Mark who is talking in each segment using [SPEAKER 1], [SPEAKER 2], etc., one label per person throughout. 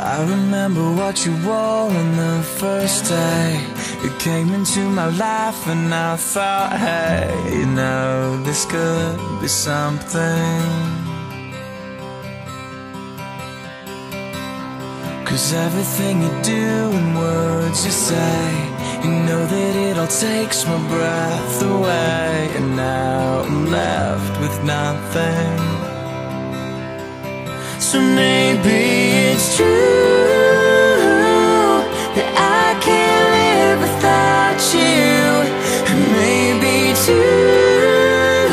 [SPEAKER 1] I remember what you wore on the first day. You came into my life and I thought, hey, you know, this could be something. 'Cause everything you do and words you say, you know that it all takes my breath away. And now I'm left with nothing. So maybe it's true that I can't live without you. And maybe two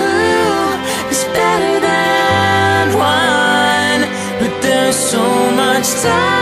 [SPEAKER 1] is better than one. But there's so much time